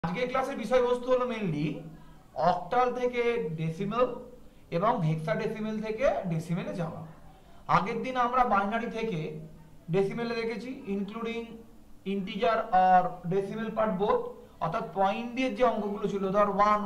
আজকের ক্লাসের বিষয়বস্তু হলো মেইনলি অক্টাল থেকে ডেসিমেল এবং হেক্সাডেসিমেল থেকে ডেসিমেলে যাওয়া। আগের দিন আমরা বাইনারি থেকে ডেসিমেলে দেখেছি, ইনক্লুডিং ইন্টিজার আর ডেসিমেল পার্ট বোথ, অর্থাৎ পয়েন্ট দিয়ে যে অঙ্কগুলো ছিল, ধর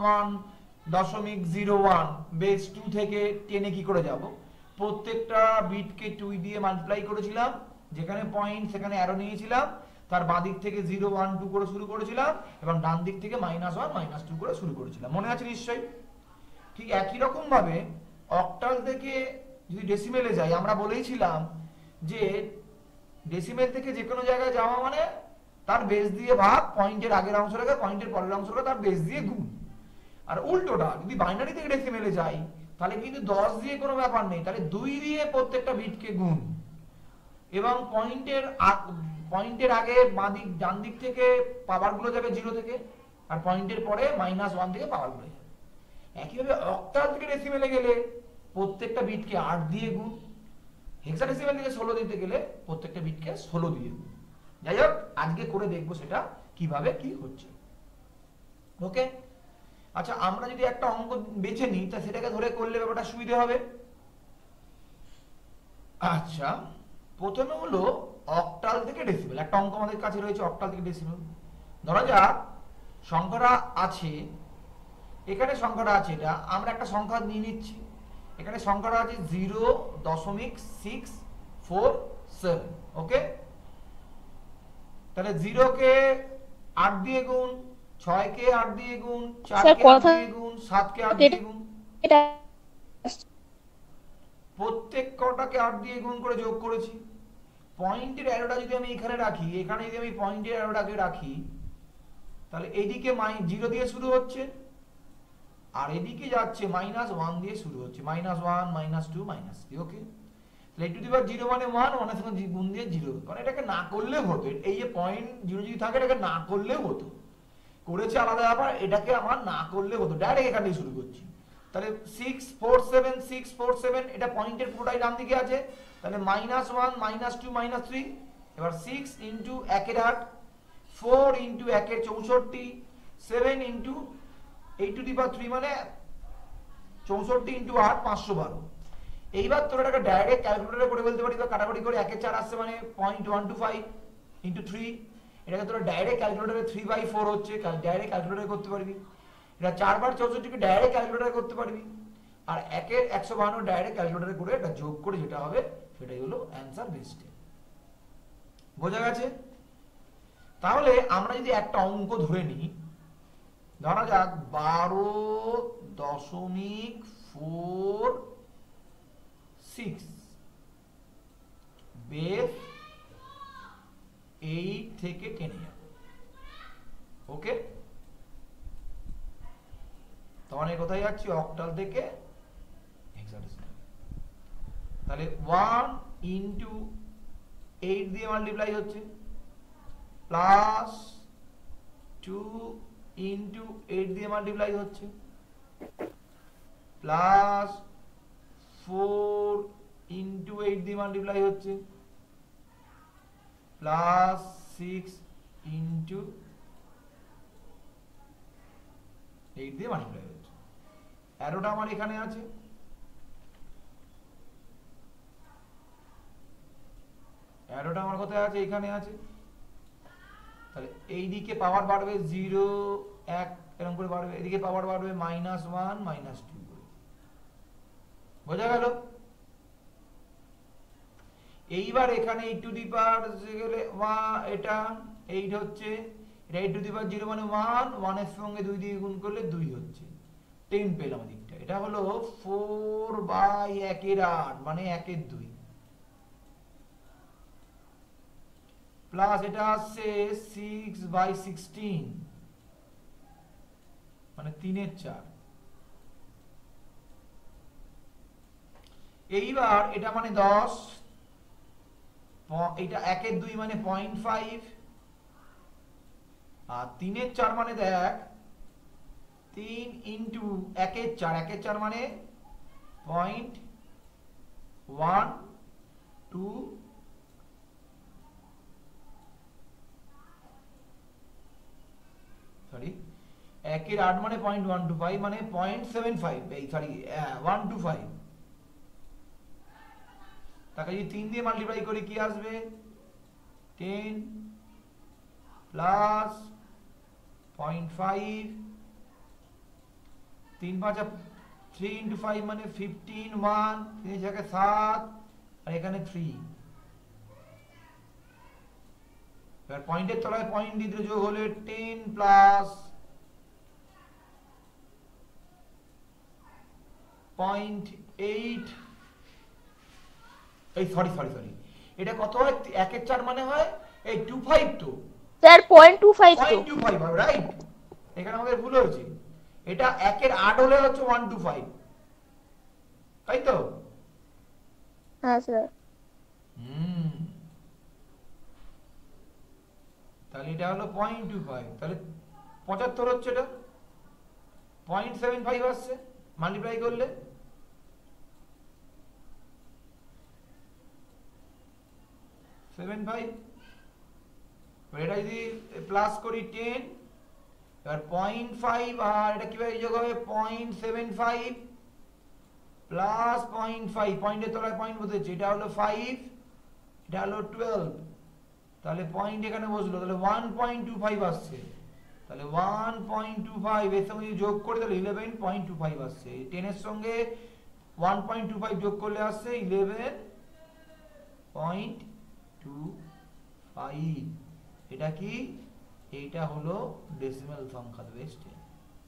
11.01 বেস 2 থেকে 10 কি করে যাব, প্রত্যেকটা বিটকে 2 দিয়ে মাল্টিপ্লাই করেছিলাম, যেখানে পয়েন্ট সেখানে অ্যারো নিয়েছিলাম, তার বাঁ দিক থেকে 0 1 2 করে শুরু করেছিলাম এবং ডান দিক থেকে -1 -2 করে শুরু করেছিলাম। মনে আছে নিশ্চয়ই? ঠিক একই রকম ভাবে অক্টাল থেকে যদি ডেসিমেলে যাই, আমরা বলেইছিলাম যে ডেসিমেল থেকে যে কোনো জায়গায় যাওয়া মানে তার বেস দিয়ে ভাগ, পয়েন্টের আগের অংশটাকে পয়েন্টের পরের অংশটা তার বেস দিয়ে গুণ। আর উল্টোটা যদি বাইনারি থেকে ডেসিমেলে যাই, তাহলে কিন্তু 10 দিয়ে কোনো ব্যাপার নেই, তাহলে 2 দিয়ে প্রত্যেকটা বিটকে গুণ এবং পয়েন্টের আগে বাঁ দিক ডান দিক থেকে পাওয়ারগুলো যাবে 0 থেকে, আর পয়েন্টের পরে -1 থেকে পাওয়ারগুলো যাবে। একইভাবে অক্টাল থেকে ডেসিমেলে গেলে প্রত্যেকটা বিটকে 8 দিয়ে গুণ, হেক্সাডেসিমেল থেকে 16 দিতে গেলে প্রত্যেকটা বিটকে 16 দিয়ে গুণ। যাই হোক, আজকে করে দেখবো সেটা কিভাবে কি হচ্ছে। ওকে, আচ্ছা, আমরা যদি একটা অঙ্ক বেছে নিই তা সেটাকে ধরে করলে ব্যাপারটা সুবিধা হবে। আচ্ছা, প্রথমে হলো অক্টাল থেকে ডেসিমেল। একটা অঙ্ক আমাদের কাছে রয়েছে অক্টাল থেকে ডেসিমেল। ধরা যাক সংখ্যাটা আছে, এখানে সংখ্যাটা আছে, এটা আমরা একটা সংখ্যা নিয়ে নিচ্ছি, এখানে সংখ্যাটা আছে 0.647। ওকে, তাহলে 0 কে 8 দিয়ে গুণ, 6 কে 8 দিয়ে গুণ, 4 স্যার কে 8 কথা দিয়ে গুণ, 7 কে 8 দিয়ে গুণ, এটা প্রত্যেক কটাকে 8 দিয়ে গুণ করে যোগ করেছি। পয়েন্টের অ্যারোটা যদি আমি এখানে রাখি, এখানে যদি আমি পয়েন্টের অ্যারোটাকে রাখি, তাহলে এদিকে 0 দিয়ে শুরু হচ্ছে আর এদিকে যাচ্ছে -1 দিয়ে শুরু হচ্ছে, -1 -2 -3। ওকে, তাহলে টু দি পাওয়ার 0 মানে 1, 1 এর সঙ্গে গুণ দিয়ে 0, কারণ এটাকে না করলেও হতো, এই যে পয়েন্ট 0 যদি থাকে এটাকে না করলেও হতো, করেছে আলাদা ব্যাপার, এটাকে আমার না করলে হতো, ডাইরেক্ট এখান থেকে শুরু করছি। তাহলে 647 এটা পয়েন্টের পুরোটাই ডান দিকে আছে, তাহলে -1 -2 -3। এবার 6 ইনটু 1 এর 8, 4 ইনটু 1 এর 64, 7 ইনটু 8 টু দি পাওয়ার 3 মানে 64 ইনটু 8 512। এইবার তোর এটাকে ডাইরেক্ট ক্যালকুলেটরে করে বলতে পারি, বা কাটাকুটি করে 1 এর 4 আসছে মানে 0.125 ইনটু 3, এটাকে তোরা ডাইরেক্ট ক্যালকুলেটরে 3/4 হচ্ছে, ডাইরেক্ট ক্যালকুলেটরে করতে পারবি। এটা 4 বার 64 কে ডাইরেক্ট ক্যালকুলেটরে করতে পারবি, আর 1 এর 152 ডাইরেক্ট ক্যালকুলেটরে করে এটা যোগ করে যেটা হবে সেটাই হলো অ্যানসার বেস্ট। বোঝা গেছে? তাহলে আমরা যদি একটা অঙ্ক ধরে নিই, ধরা যাক 12.46 বেস 8 থেকে 10 যাবে। ওকে, তখন কোথায় যাচ্ছি? অক্টাল থেকে হেক্সাডেসিমেল। তাহলে 1 ইনটু 8 দিয়ে মাল্টিপ্লাই হচ্ছে, প্লাস 2 ইনটু 8 দিয়ে মাল্টিপ্লাই হচ্ছে, প্লাস 4 ইনটু 8 দিয়ে মাল্টিপ্লাই হচ্ছে, প্লাস 6 ইনটু 8 দিয়ে মাল্টিপ্লাই হচ্ছে। অ্যারোটা আমার এখানে আছে, অ্যারোটা আমার কোথায় আছে? এখানে আছে। তাহলে এই দিকে পাওয়ার বাড়বে 0 1 এরকম করে বাড়বে, এদিকে পাওয়ার বাড়বে -1 -2 করে। বোঝা গেল? এইবার এখানে 8 টু দি পাওয়ার গেলে এটা 8 হচ্ছে, এটা 8 টু দি পাওয়ার 0 মানে 1, 1 এর সঙ্গে 2 দিয়ে গুণ করলে 2 হচ্ছে, 10 পেলাম দিকটা। এটা হলো 4/1 এর 8 মানে 1 এর 2, প্লাস এটা আসছে 6/16 মানে 3 এর 4। এইবার এটা মানে 10, এটা 1 এর 2 মানে 0.5, আর 3 এর 4 মানে দেখ 3 ইনটু 1 এর 4, 1 এর 4 মানে 0.12 সরি একের 8 মানে 0.125 মানে 0.75, এই সরি 125। তাকে যদি 3 দিয়ে মাল্টিপ্লাই করি কি আসবে? 10 প্লাস 0.5, 3 5 3 into 5 মানে 15, 1 3 জায়গায় 7 আর এখানে 3। এবার পয়েন্টের তলায় পয়েন্ট দিয়ে দিলে যোগ হলে 10 প্লাস 0.8, এই সরি এটা কত হয়? 1 এর 4 মানে হয় এই 25 তো স্যার 0.25 তো 0.25 হয়, রাইট? এখানে আমাদের ভুল হয়েছে। এটা 1 এর 8 হলে হচ্ছে 125, তাই তো? হ্যাঁ স্যার। তাহলে এটা হলো 0.25, তাহলে 75 হচ্ছে, এটা 0.75 আসছে মাল্টিপ্লাই করলে। এটা যদি প্লাস করি 10, এবার 0.5 আর এটা কিভাবে যোগ হবে? 0.75 প্লাস 0.5, পয়েন্টের তলায় পয়েন্ট বসেছে, এটা হলো 5, এটা হলো 12, তাহলে পয়েন্ট এখানে বসলো, তাহলে 1.25 আসছে। তাহলে 1.25 এর সঙ্গে যোগ করে তাহলে 11.25 আসছে। 10 এর সঙ্গে 1.25 যোগ করলে আসছে 11.25। এটা কি? এইটা হলো ডেসিমাল সংখ্যা, বেস 10।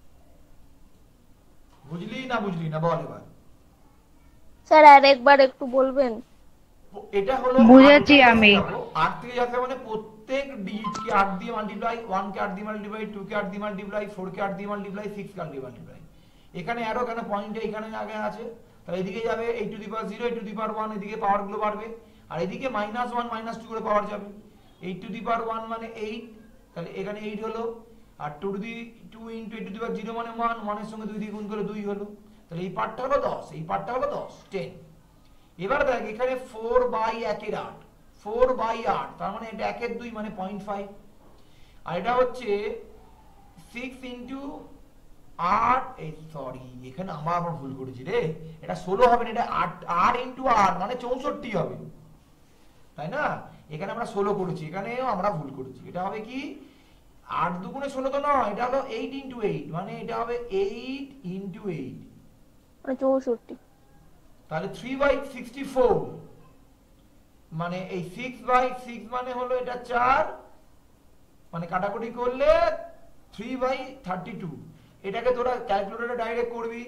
বুঝলি না বল এবার। স্যার আরেকবার একটু বলবেন? এটা হলো বুঝেছি আমি। 8 থেকে যাচ্ছে মানে প্রত্যেক ডিজিটকে 8 দিয়ে মাল্টিপ্লাই, 1 কে 8 দিয়ে মাল্টিপ্লাই, 2 কে 8 দিয়ে মাল্টিপ্লাই, 4 কে 8 দিয়ে মাল্টিপ্লাই, 6 কে 8 দিয়ে মাল্টিপ্লাই। এখানে অ্যারো কেন? পয়েন্টে এখানে আগে আছে, তাহলে এদিকে যাবে 8 to the power 0, 8 to the পাওয়ার 1, এদিকে পাওয়ার গুলো বাড়বে, আর এদিকে -1 -2 করে পাওয়ার যাবে। 8 টু দি পাওয়ার 1 মানে 8, তাহলে এখানে 8 হলো, আর 2 to the 2 into 8 to the power 0 মানে 1, 1 এর সঙ্গে 2 দিয়ে গুণ করলে 2 হলো, তাহলে এই পার্টটা হলো 10, এই পার্টটা হলো 10 10। এবার দেখ এখানে 4/1 এর 8, 4/8 তার মানে এটা 1 এর 2 মানে 0.5, আর এটা হচ্ছে 6 ইনটু 8, এই সরি এখানে আবার ভুল করেছি রে, এটা 16 হবে না, এটা 8 ইনটু 8 মানে 64 হবে, তাই না? এখানে আমরা 16 করেছি, এখানেও আমরা ভুল করেছি। এটা হবে কি 8 দুগুণে 16 তো নয়, এটা হলো 8 ইনটু 8 মানে এটা হবে 8 ইনটু 8 মানে 64। তাহলে 3/64 মানে এই 6/6 মানে হলো এটা 4, মানে কাটাকুটি করলে 3/32। এটাকে তোরা ক্যালকুলেটরে ডাইরেক্ট করবি।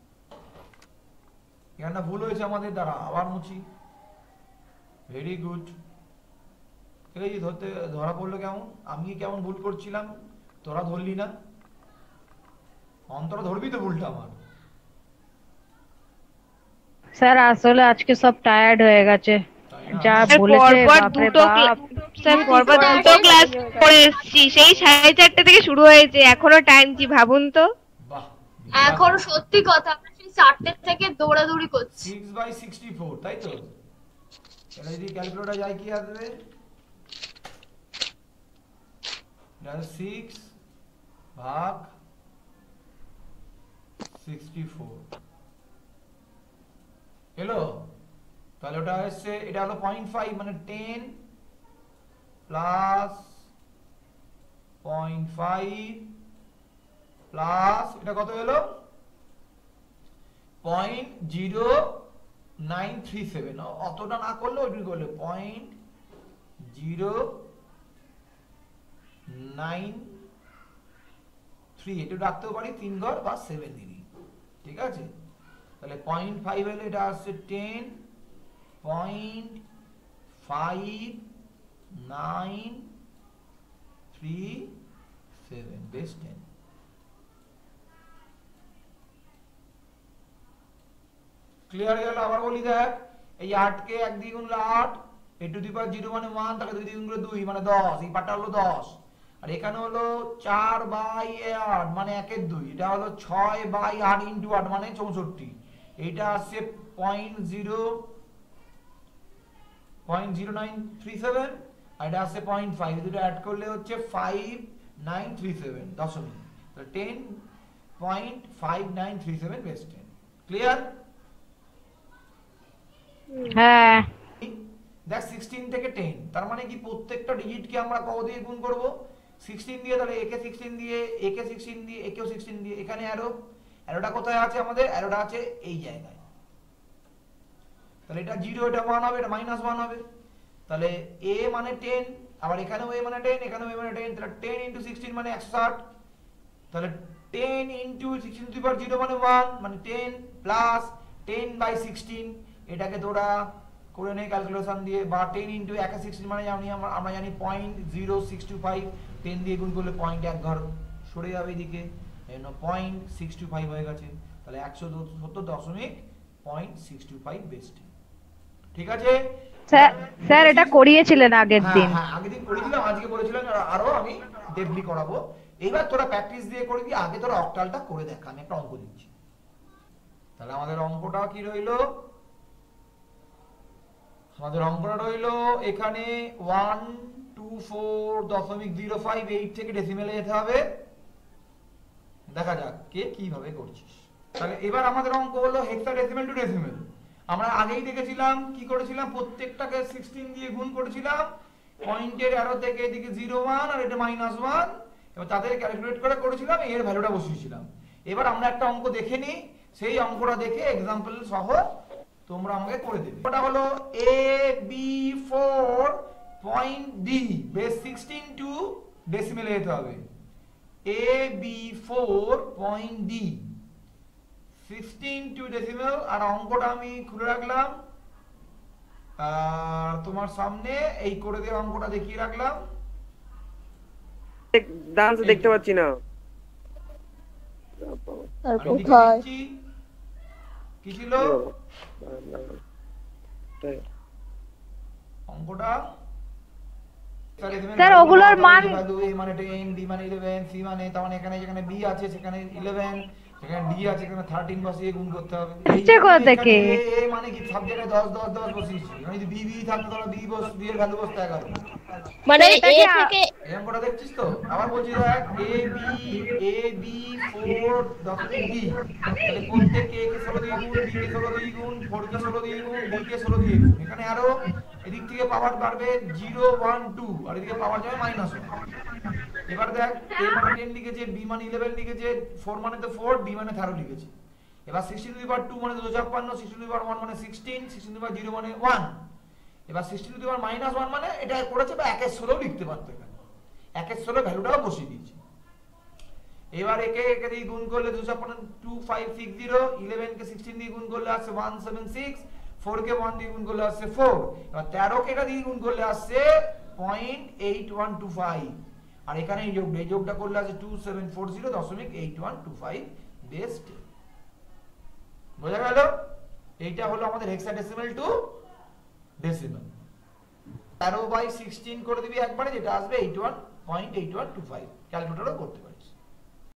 এখানে ভুল হয়েছে আমাদের দ্বারা, আবার মুছি। Very good. এই যে ধরা পড়লো কেমন? আমি কেমন ভুল করছিলাম, তোরা ধরলি না? অন্তরা ধরবি তো ভুলটা আমার। স্যার আসলে আজকে সব টায়ার্ড হয়ে গেছে, যা স্যার বলেছে পরপর বাপরে দুটো বাপ। স্যার পরপর দুটো ক্লাস করে এসেছি, সেই 4:30 থেকে শুরু হয়েছে, এখনো টাইম কি ভাবুন তো। বাহ, এখন সত্যি কথা আমরা সেই 4টে থেকে দৌড়াদৌড়ি করছি। 6/64 তাই তো? এটা যদি ক্যালকুলেটর যায় কি আসবে? এটা 6 ভাগ 64 এলো, তাহলে ওটা হচ্ছে, এটা হলো 0.5 মানে 10 প্লাস 0.5 প্লাস এটা কত হলো? 0.0937, অতটা না করলে ওইটুকু করলে 0.093, একটু রাখতেও পারি 3 ঘর বা 7 দিবি, ঠিক আছে? তাহলে 0.5 হলে এটা আসছে 10.5937, বেস 10। ক্লিয়ার গেল? আবার বলি দেখ, এই 8 কে 1 দিয়ে গুণলে 8, a টু দি পাওয়ার 0 মানে 1, তাকে 2 দিয়ে গুণ করলে 2 মানে 10, এই পার্টটা হলো 10, আর এখানে হলো 4/8 মানে 1 এর 2, এটা হলো 6/8 ইনটু 8 মানে 64, এইটা আসছে 0.0937, আর এটা আসছে 0.5, দুটো অ্যাড করলে হচ্ছে 5937 দশমিক। তাহলে 10.5937 বেস 10 ক্লিয়ার? হ্যাঁ দেখ 16 থেকে 10 তার মানে কি প্রত্যেকটা ডিজিটকে আমরা কত দিয়ে গুণ করব? 16 দিয়ে, তাহলে একে 16 দিয়ে, একে 16 দিয়ে, একেও 16 দিয়ে। এখানে অ্যারোটা কোথায় আছে আমাদের? অ্যারোটা আছে এই জায়গায়। তাহলে এটা 0, এটা 1 হবে, এটা -1 হবে। তাহলে a মানে 10, আবার এখানেও a মানে 10, এখানেও a মানে 10, তাহলে 10 * 16 মানে 160। তাহলে 10 * 16 মানে 1, মানে 10 প্লাস 10/16, এটাকে তোরা করে নে ক্যালকুলেশন দিয়ে, বা 10 * 1/16 মানে আমরা জানি 0.0625, 10 দিয়ে গুণ করলে পয়েন্ট এক ঘর সরে যাবে এদিকে, এজন্য 0.625 হয়ে গেছে। তাহলে 170.625 বেস 10। ঠিক আছে স্যার এটা করিয়েছিলেন আগের দিন। হ্যাঁ আগের দিন করেছিলাম, আজকে বলেছিলাম আরো আমি ডেভলি করাবো। এবার তোরা প্র্যাকটিস দিয়ে করবি, আগে তোরা অক্টালটা করে দেখ। আমি একটা অঙ্ক দিচ্ছি। তাহলে আমাদের অঙ্কটা কি রইলো? আমাদের অঙ্কটা রইলো এখানে 124.058 থেকে ডেসিমেলে যেতে হবে। দেখা যাক কে কিভাবে করছিস। তাহলে এবার আমাদের অঙ্ক হলো হেক্সাডেসিমেল টু ডেসিমেল। আমরা আগেই দেখেছিলাম কি করেছিলাম, প্রত্যেকটাকে 16 দিয়ে গুণ করেছিলাম, পয়েন্টের অ্যারো থেকে এদিকে 0.1 আর এটা -1, এবার তাদের ক্যালকুলেট করে করেছিলাম, এর ভ্যালুটা বসিয়েছিলাম। এবার আমরা একটা অঙ্ক দেখে নিই, সেই অঙ্কটা দেখে এক্সাম্পল সহ তোমরা আমাকে করে দেবে। ওটা হলো AB4.D বেস 16 টু ডেসিমেলে যেতে হবে। AB4.D 16 two decimal. আর অঙ্কটা আমি খুলে রাখলাম আর তোমার সামনে এই করে দেওয়া অঙ্কটা দেখিয়ে রাখলাম। ডান্স দেখতে পাচ্ছি না। আর কোথায়? কি ছিল অঙ্কটা? স্যার ওগুলোর মান a মানে 10, b মানে 11, c মানে, তার মানে এখানে যেখানে b আছে সেখানে 11, সেখানে d আছে সেখানে 13 বসিয়ে গুণ করতে হবে। এসছে কোথা থেকে? a মানে কি সব জায়গায় 10 10 10 বসিয়েছি। মানে যদি b থাকতো তাহলে b এর ভ্যালু বসতো 11। মানে a এটাকে থেকে এই অঙ্কটা দেখছিস তো? আবার বলছি দেখ AB4.D, তাহলে প্রত্যেককে a কে 16 দিয়ে গুণ, b কে 16 দিয়ে গুণ, 4 কে 16 দিয়ে গুণ, d কে 16 দিয়ে গুণ। এখানে আরো এদিক থেকে পাওয়ার বাড়বে 0 1 2 আর এদিকে পাওয়ার যাবে -1। এবার দেখ a মানে 10 লিখেছে, b মানে 11 লিখেছে, 4 মানে তো 4, d মানে 13 লিখেছে। এবার 16^2 মানে 256, 16^1 মানে 16, 16^0 মানে 1। এবার 16^-1 মানে এটা করেছে বা 1/16 লিখতে পারতো, এখানে 1/16 ভ্যালুটাও বসিয়ে দিয়েছে। এবার একে দিয়ে গুণ করলে 256, 11 কে 16 দিয়ে গুণ করলে আসছে 176, 4 কে 1 দিয়ে গুণ করলে আসছে 4, এবার 13 কে এটা দিয়ে গুণ করলে আসছে 0.8125, আর এখানে এই যোগটা করলে আসছে 2740.8125 বেস 10। বোঝা গেল? এইটা হলো আমাদের হেক্সাডেসিমেল টু ডেসিমেল। 13/16 করে দিবি একবারে, যেটা আসবে 81.8125। ক্যালকুলেটরও করতে